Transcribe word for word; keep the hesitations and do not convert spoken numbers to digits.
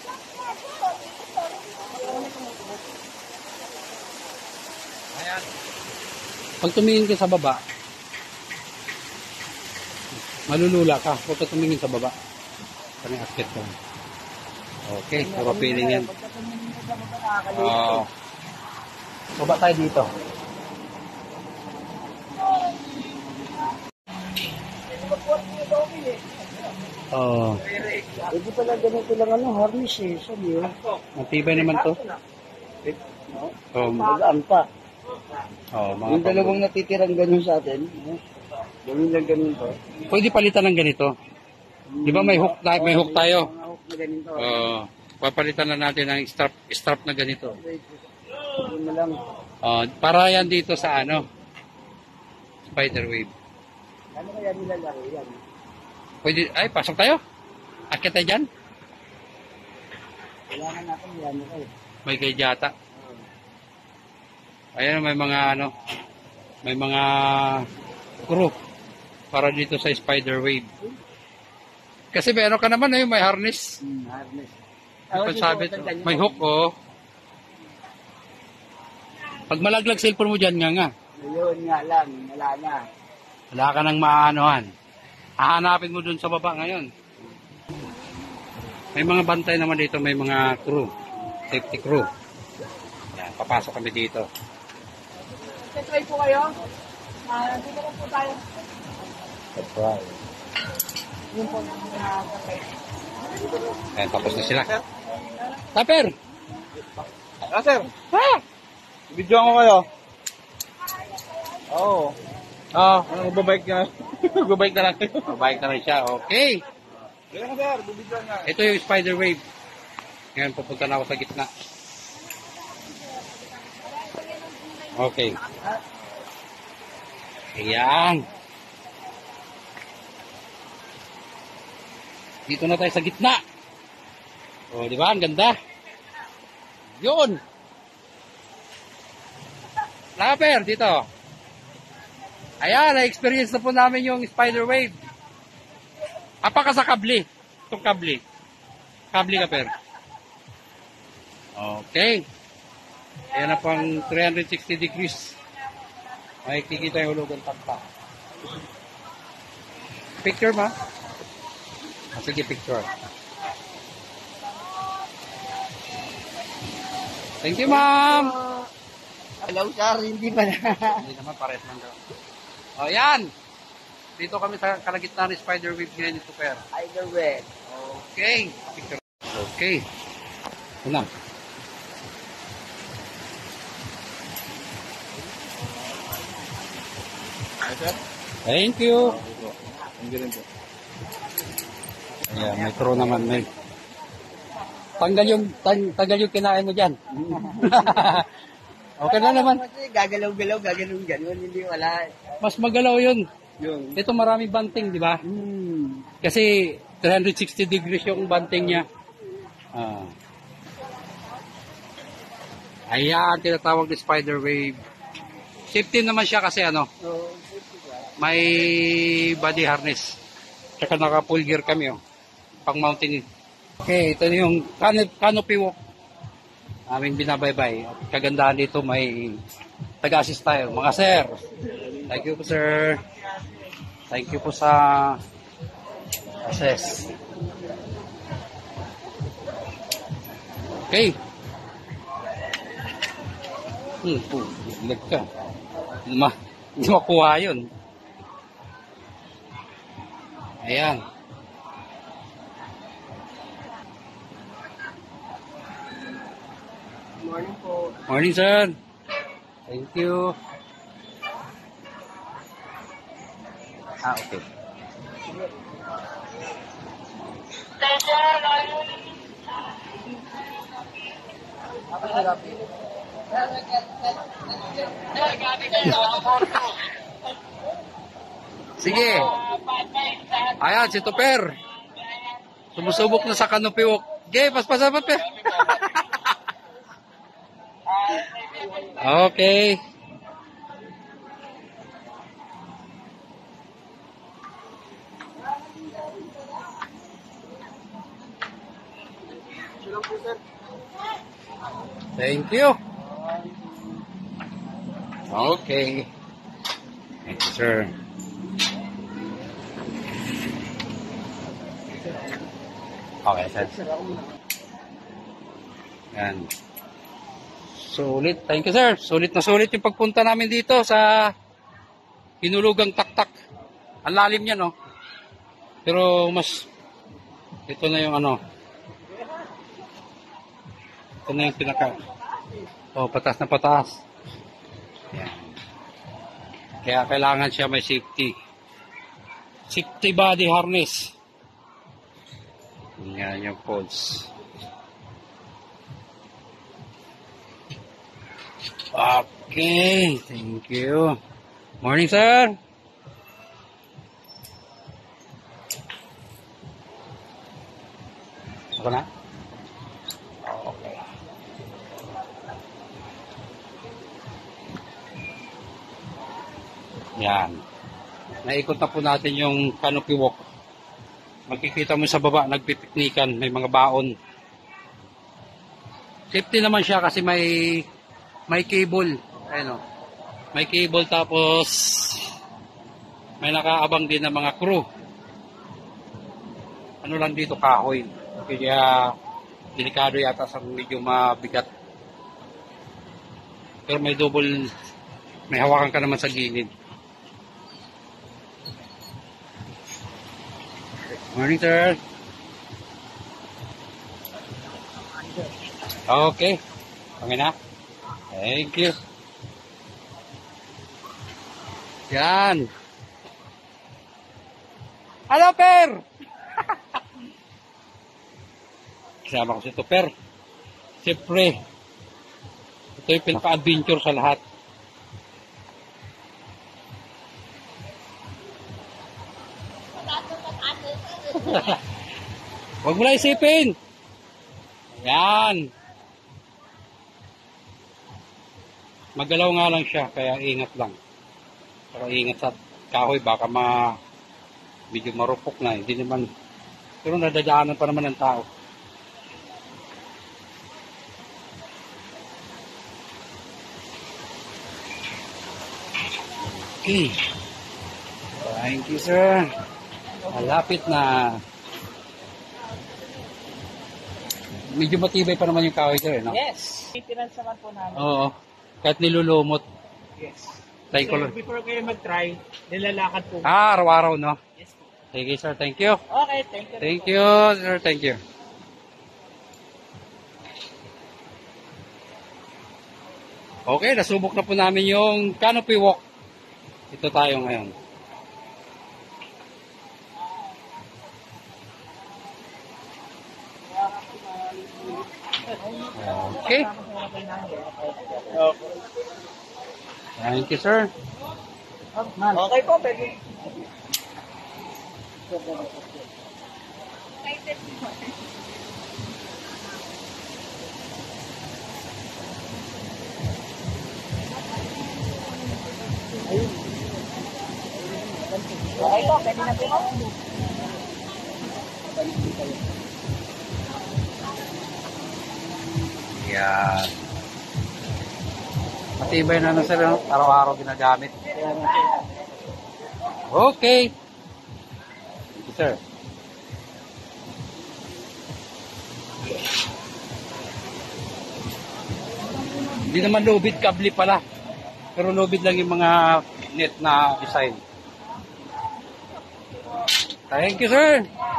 Ayan. Pag tumingin ka sa baba, malulula ka. Huwag ka tumingin sa baba. Parang akit ka. Okay, mapapiling yan. Oo. Baba tayo dito. Oo. Hindi pala ganito lang ano, harness eh. Sabi yun. Matibay naman to. Oh, Magaan pa. oh, mga Yung dalawang natitirang ganun sa atin, eh, gawin lang ganun to. pwede palitan ng ganito. Di ba may hook, tayo, may hook tayo? Mga hook na ganito. Oo. Papalitan na natin ng strap, strap na ganito. Yun na lang. Oh, para yan dito sa ano? Spider wave. Ano kaya nilalaro yan? Pwede, ay, pasok tayo. Akit tayo dyan. Kailangan natin yan. Okay. May kay Jata. Ayan, may mga ano, may mga crew para dito sa spider wave. Kasi meron ka naman eh, may harness. Hmm, harness. May pansabit. May hook, oh. Pag malaglag cellphone mo dyan nga nga. Ayun nga lang, wala na. Wala ka nang maanohan. Hahanapin mo dun sa baba ngayon. May mga bantay naman dito, may mga crew. Safety crew. Yan, papasok kami dito. Try po kayo? Ah, dito lang po tayo. Surprise. Yung po yung nakakapay. Ayan, tapos na sila. Tapper! Ah, sir! Ha? Video ko kayo. Oo. Ah, ano babike na? Babike na lang. Mabalik na rin siya. Okay. Ganyan sir, bibidyo nga. Ito yung spider wave. Ngayon, pupunta na ako sa gitna. Okay. Ayan. Dito na tayo sa gitna. O, di ba? Ang ganda. Yun. Lapper, dito. Ayan, na-experience na po namin yung spider wave. Apaka sa kable. Itong kable. Kable ka, per. Okay. Ayan na pang three sixty degrees. May kikita yung hulugan takpa. Picture ma? Ah, sige, picture. Thank you, ma'am. Hello sir, hindi pa na. Hindi naman, pares lang daw. O, yan. Dito kami sa kalagitnaan ni spider wave ngayon ito, per. Either way. Okay. Picture. Okay. Ito na. Thank you. Ayan, may crew naman. May. Tanggal yung, tang, tanggal yung kinain mo dyan. Okay na naman. Gagalaw-galaw, gagalaw gano'n, hindi wala. Mas magalaw yun. Yung. Ito maraming banting, di ba? Hmm. Kasi three sixty degrees yung banting niya. Ah. Ayan, tinatawag na spider wave. Safety naman siya kasi ano, So, may body harness. Tsaka naka full gear kami, oh. Pang mountain. Okay, ito na yung canop canopy walk. Aming binabaybay. At kagandahan dito may taga-assist tayo. Mga sir, thank you po sir. Thank you po sa assess. Okay. Hmm, po, lag ka. Hindi ma, hindi makuha yun. Ayan. morning po. Morning, sir. Thank you. Ah, okay. Sige. Ayan, si Tupper. Sumusubok na sa canopy walk. Okay, paspasan pa, per. Okay. lang po, sir. Thank you. Okay. Thank you, sir. Okay, sir. Yan. Sulit. Thank you, sir. Sulit na sulit yung pagpunta namin dito sa Hinulugang Taktak. Ang lalim niya, no? Pero mas ito na yung ano. Ito na yung pinaka. Oh, patas na patas. Yan. Kaya kailangan siya may safety. Safety body harness. Yan yung poles. Okay, thank you. Morning, sir. Ako na? Okay. Yan. Naikot na po natin yung canopy walk. Makikita mo sa baba, nagpipiknikan, may mga baon. Safety naman siya kasi may may cable. Ayun o. May cable tapos may nakaabang din ng mga crew. Ano lang dito, kahoy. Kaya delikado yata sa medyo mabigat. Pero may double, may hawakan ka naman sa gilid. Morning, sir. Okay. Okay na? Thank you. Yan. Hello, Per! Kasama ko si Tuper. Siyempre, ito yung pinaka-adventure sa lahat. Huwag mo na isipin. Yan. Magalaw nga lang siya, kaya ingat lang. Pero ingat sa kahoy, baka ma medyo marupok na. Hindi naman, pero nadadaanan pa naman ng tao. Okay. Thank you, sir. Malapit na. Medyo matibay pa naman yung kahoy, sir, no? Yes. Maintenance naman po namin. Oo. Kahit nilulumot. Yes. Thank you. So, before kayo mag-try, nilalakad po. Ah, araw-araw, no? Yes po. Sige, sir. Thank you. Okay, thank you. Thank you, sir. Thank you. Okay, nasubok na po namin yung canopy walk. Ito tayo ngayon. Okay. Thank you, sir. Okay po, pwede. Okay po, pwede na po. Yeah. Matibay na na, sir. no? Araw-araw ginagamit. Okay. Thank you, sir. Hindi naman lubid, kabli pala. Pero lubid lang yung mga net na design. Thank you, sir.